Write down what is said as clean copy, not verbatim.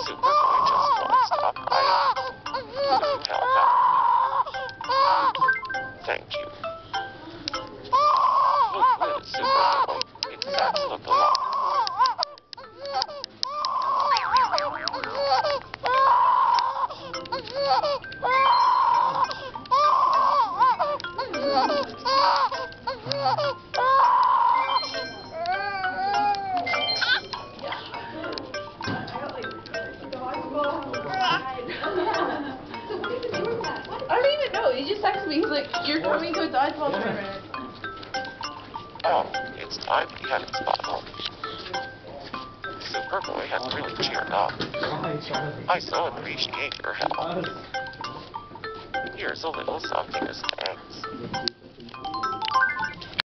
Superboy just won't stop crying. You tell that. Thank you. Look, little Superboy. It's Santa Claus. I don't even know. He just texted me. He's like, "You're coming to a dodgeball tournament." Oh, it's time we head to bottle. Superboy has really cheered up. I so appreciate your help. Here's a little something as thanks.